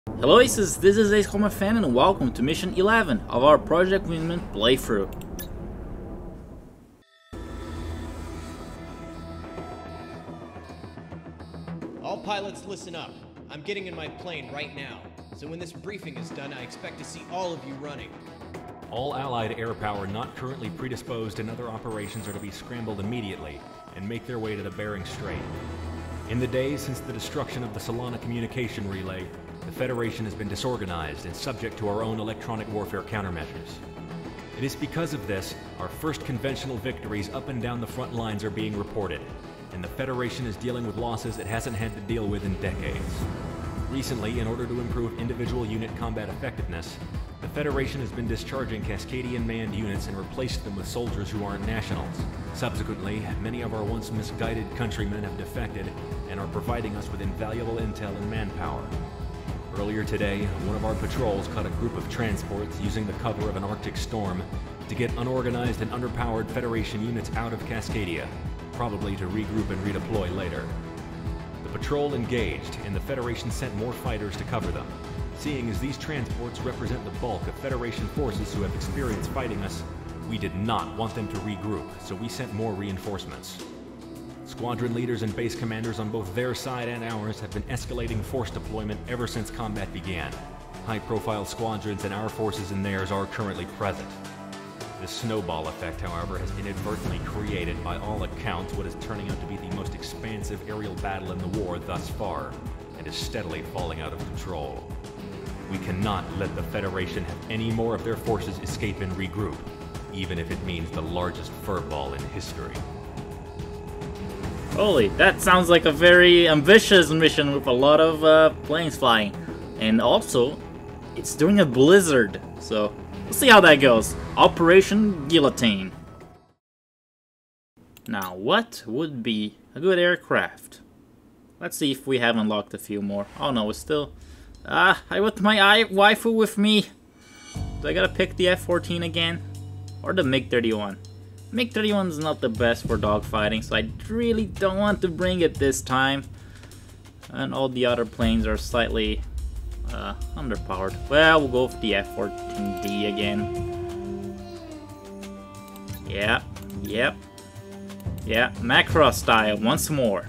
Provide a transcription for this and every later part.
Hello Aces, this is Ace Common Fan and welcome to Mission 11 of our Project Wingman playthrough. All pilots listen up. I'm getting in my plane right now, so when this briefing is done I expect to see all of you running. All Allied air power not currently predisposed in other operations are to be scrambled immediately and make their way to the Bering Strait. In the days since the destruction of the Solana communication relay, the Federation has been disorganized and subject to our own electronic warfare countermeasures. It is because of this, our first conventional victories up and down the front lines are being reported, and the Federation is dealing with losses it hasn't had to deal with in decades. Recently, in order to improve individual unit combat effectiveness, the Federation has been discharging Cascadian manned units and replaced them with soldiers who aren't nationals. Subsequently, many of our once misguided countrymen have defected and are providing us with invaluable intel and manpower. Earlier today, one of our patrols caught a group of transports using the cover of an Arctic storm to get unorganized and underpowered Federation units out of Cascadia, probably to regroup and redeploy later. The patrol engaged, and the Federation sent more fighters to cover them. Seeing as these transports represent the bulk of Federation forces who have experience fighting us, we did not want them to regroup, so we sent more reinforcements. Squadron leaders and base commanders on both their side and ours have been escalating force deployment ever since combat began. High-profile squadrons and our forces and theirs are currently present. This snowball effect, however, has inadvertently created, by all accounts, what is turning out to be the most expansive aerial battle in the war thus far, and is steadily falling out of control. We cannot let the Federation have any more of their forces escape and regroup, even if it means the largest furball in history. Holy, that sounds like a very ambitious mission with a lot of planes flying. And also, it's during a blizzard, so we'll see how that goes. Operation Guillotine. Now, what would be a good aircraft? Let's see if we have unlocked a few more. Oh no, it's still... I want my waifu with me. Do I gotta pick the F-14 again? Or the MiG-31? MiG-31 is not the best for dogfighting, so I really don't want to bring it this time. And all the other planes are slightly underpowered. Well, we'll go with the F-14D again. Yeah, Macross style once more.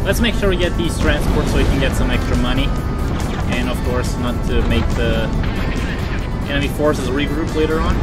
Let's make sure we get these transports so we can get some extra money. And of course, not to make the enemy forces regroup later on.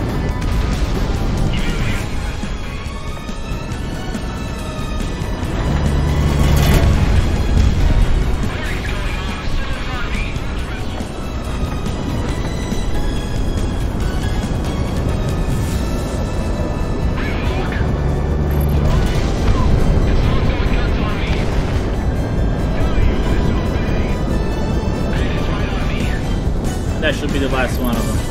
That should be the last one of them.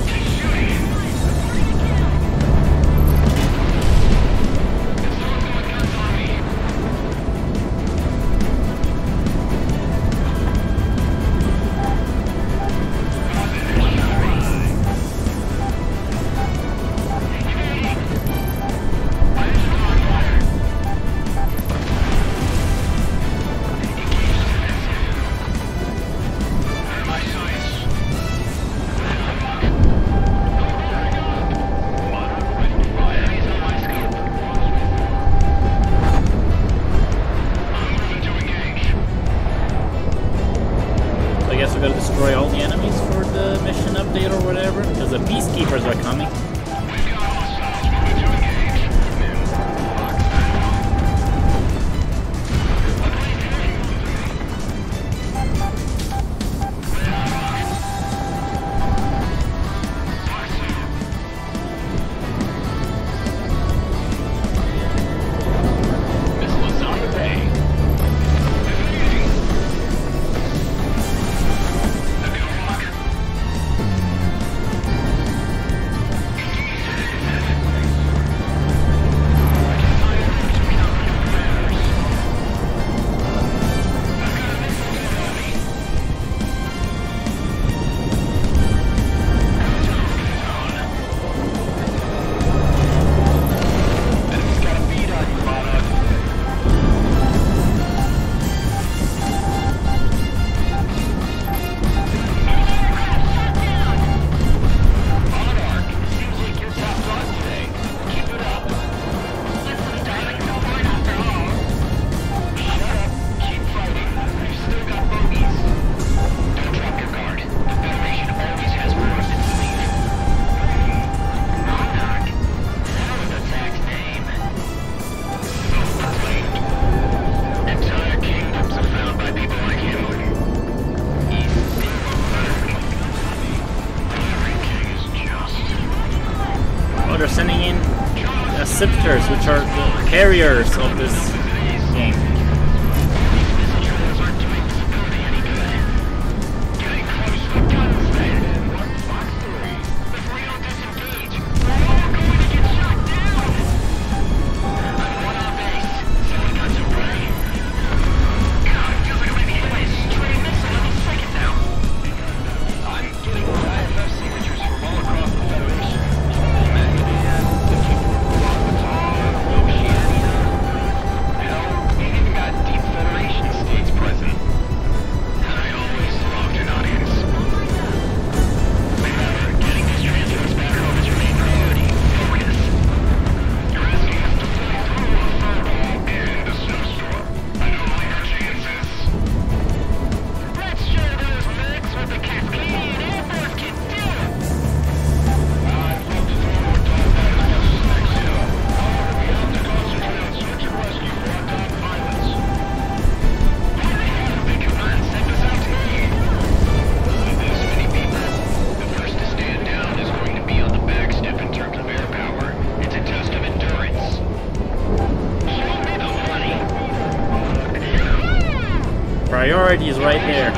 Destroy all the enemies for the mission update or whatever, because the peacekeepers are coming. They're sending in scepters, which are the carriers of this game. Priority is right there.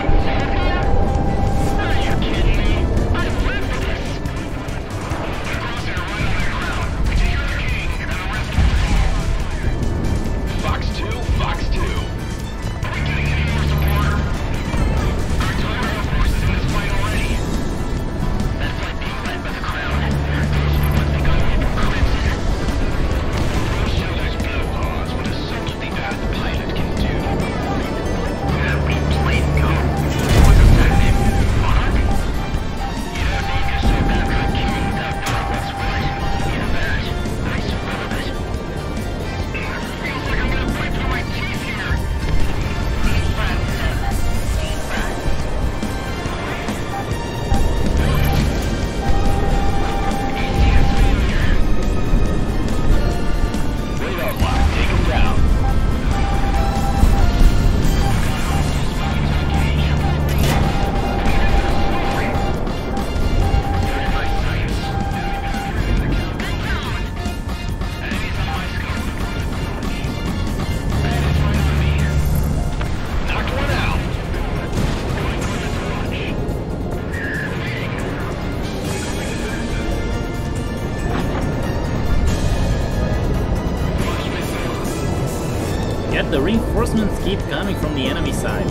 but the reinforcements keep coming from the enemy side.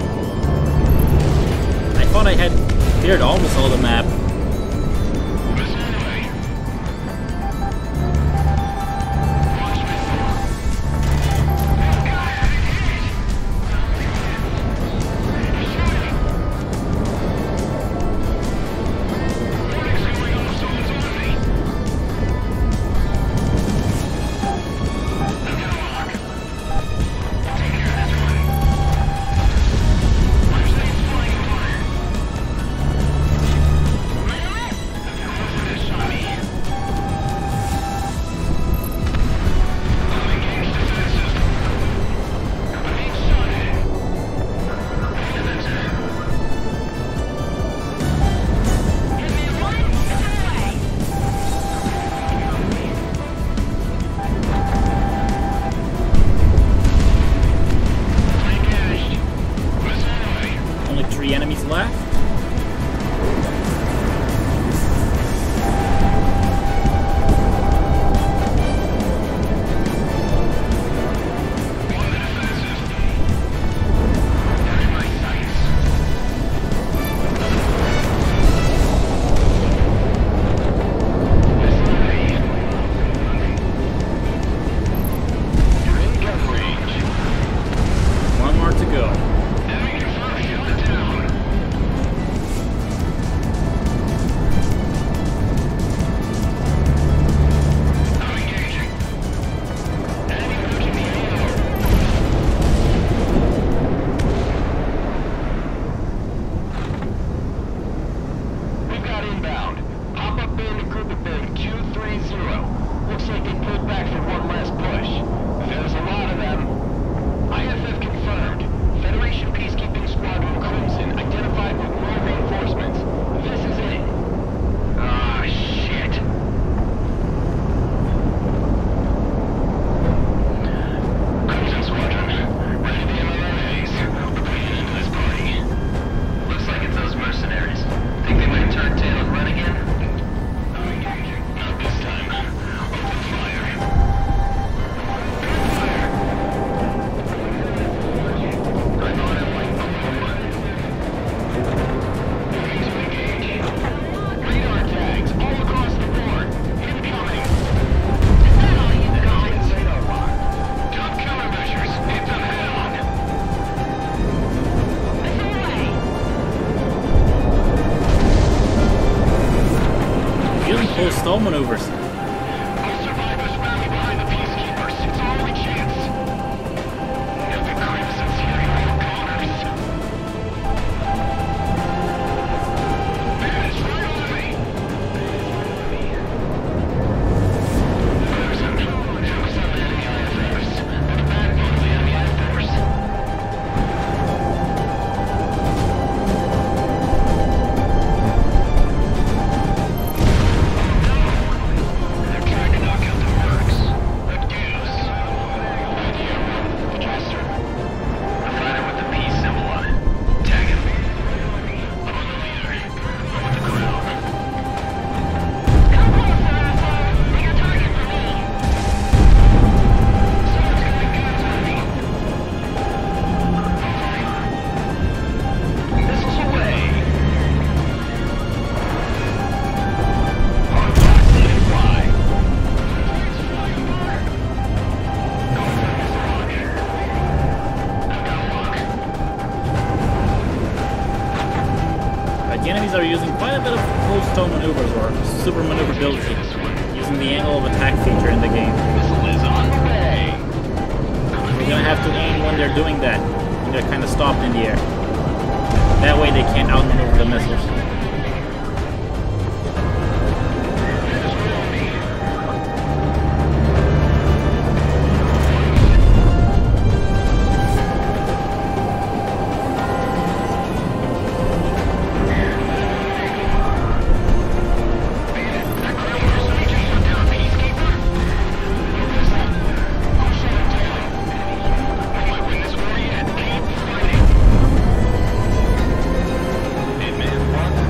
I thought I had cleared almost all the map. Enemies left. One more to go. Stall maneuvers. The enemies are using quite a bit of close-toe maneuvers or super maneuverability, using the angle of attack feature in the game. You're gonna have to aim when they're doing that, when they're kind of stopped in the air. That way they can't outmaneuver the missiles. Hey man,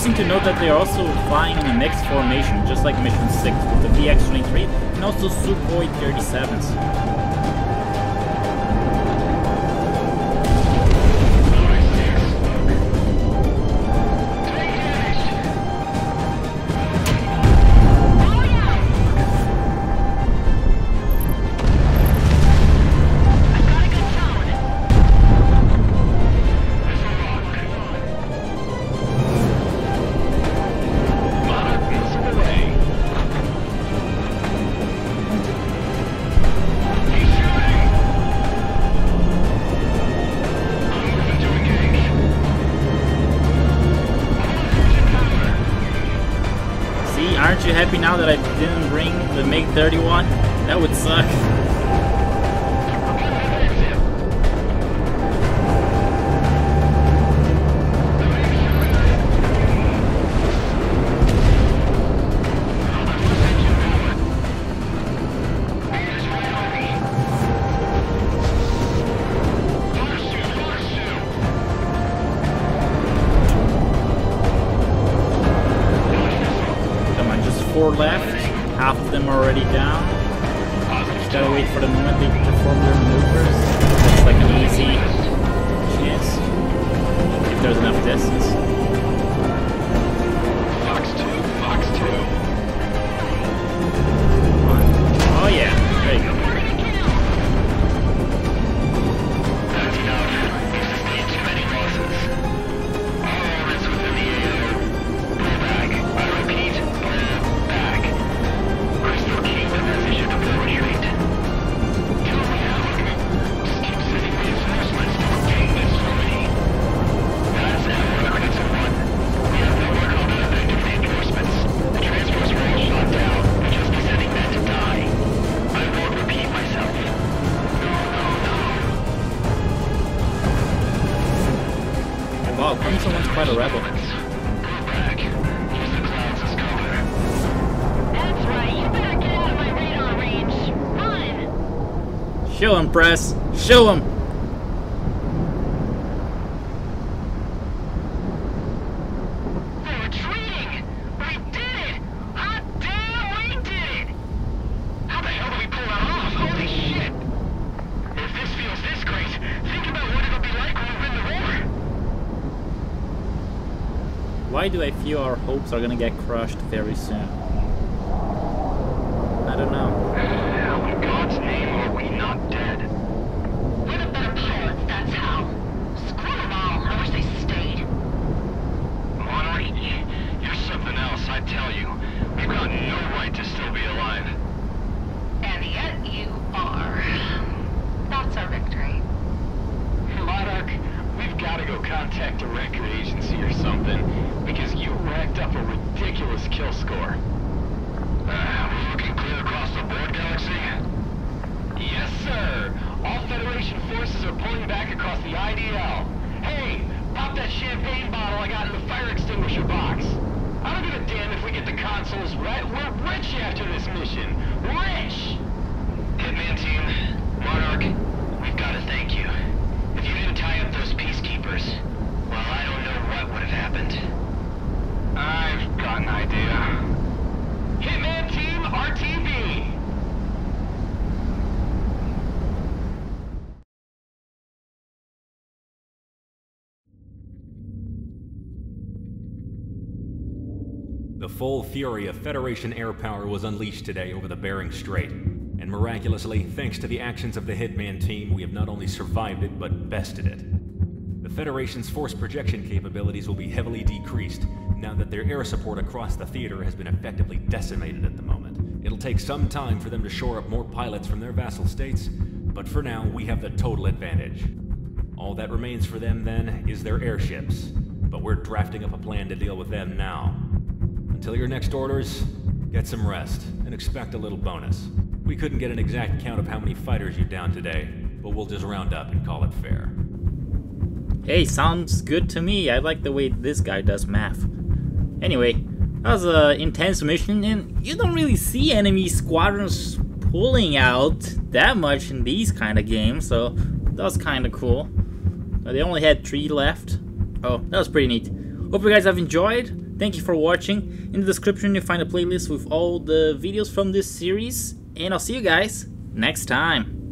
Interesting to note that they're also flying in a mixed formation, just like Mission 6 with the VX-23 and also Sukhoi 37s. Aren't you happy now that I didn't bring the MiG-31? That would suck. Left, half of them are already down. Just gotta wait for the moment they perform their maneuvers. That's like an easy chance if there's enough distance. Fox 2, Fox 2. Oh yeah, there you go. That's enough. You've sustained too many losses. All orbits within the AO. Pull back. I repeat, pull back. Crystal keep the position of the retreat. Kill me out. Just keep sending reinforcements to obtain this from me. That's it. That's a one. We have no more combat effective reinforcements. The transports were all shot down. We'll just be sending men to die. I won't repeat myself. No. Wow, someone's quite a rebel. Pull back. Use the clouds as cover. That's right. You better get out of my radar range. Run! Show him, Press. Show him. We're retreating! We did it! Hot damn, we did it! How the hell did we pull that off? Holy shit! If this feels this great, think about what it'll be like when we win the war. Why do I feel our hopes are gonna get crushed very soon? I don't know. How in God's name are we not dead? We're the better pilots, that's how. Screw them all. I wish they stayed. Monarch, you're something else, I tell you. We've got no right to still be alive. And yet you are. That's our victory. Monarch, we've got to go contact a record agency or something, because you racked up a ridiculous kill score. We're looking clear across the board, Galaxy? Yes, sir. All Federation forces are pulling back across the IDL. Hey, pop that champagne bottle I got in the fire extinguisher box. I don't give a damn if we get the consoles right. We're rich after this mission. Rich! Hitman team, Monarch, we've got to thank you. If you didn't tie up those peacekeepers, well, I don't know what would have happened. I've got an idea. Hitman team, RTV! The full fury of Federation air power was unleashed today over the Bering Strait, and miraculously, thanks to the actions of the Hitman team, we have not only survived it, but bested it. The Federation's force projection capabilities will be heavily decreased now that their air support across the theater has been effectively decimated at the moment. It'll take some time for them to shore up more pilots from their vassal states, but for now, we have the total advantage. All that remains for them, then, is their airships, but we're drafting up a plan to deal with them now. Until your next orders, get some rest, and expect a little bonus. We couldn't get an exact count of how many fighters you downed today, but we'll just round up and call it fair. Hey, sounds good to me. I like the way this guy does math. Anyway, that was an intense mission, and you don't really see enemy squadrons pulling out that much in these kind of games, so that was kind of cool. They only had 3 left. Oh, that was pretty neat. Hope you guys have enjoyed. Thank you for watching. In the description you'll find a playlist with all the videos from this series. And I'll see you guys next time.